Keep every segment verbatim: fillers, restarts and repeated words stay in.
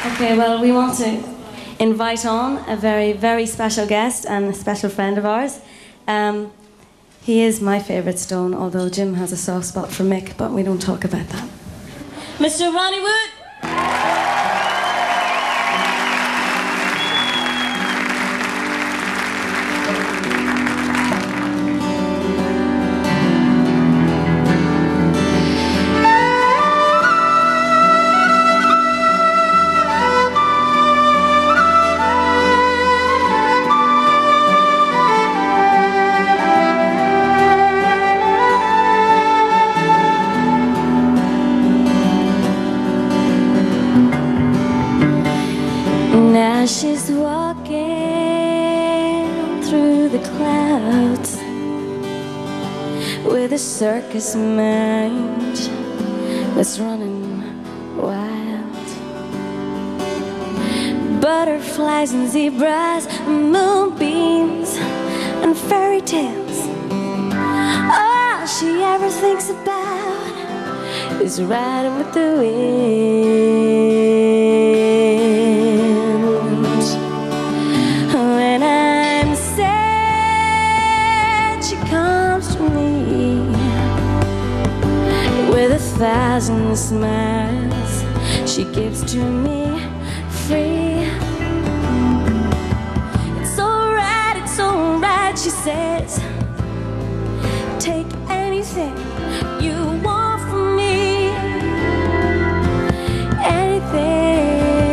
Okay, well, we want to invite on a very, very special guest and a special friend of ours. Um, he is my favourite Stone, although Jim has a soft spot for Mick, but we don't talk about that. Mister Ronnie Wood! Now she's walking through the clouds with a circus mind that's running wild. Butterflies and zebras, moonbeams and fairy tales. All she ever thinks about is riding with the wind. When I'm sad, she comes to me with a thousand smiles she gives to me free. It's alright, it's alright, she says. Take anything you want from me, anything.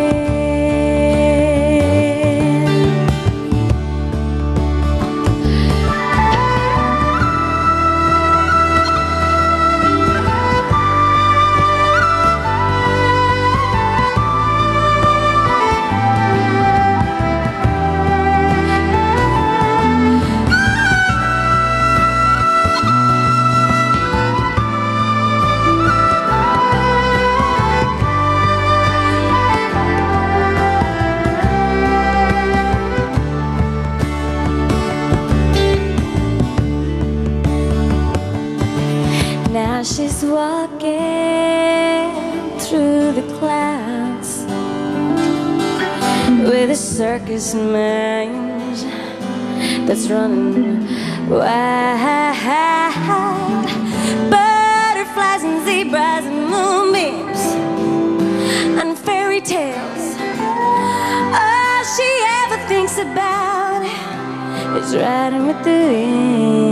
Now she's walking through the clouds with a circus mind that's running wild. Butterflies and zebras and moonbeams and fairy tales. All she ever thinks about is riding with the wind.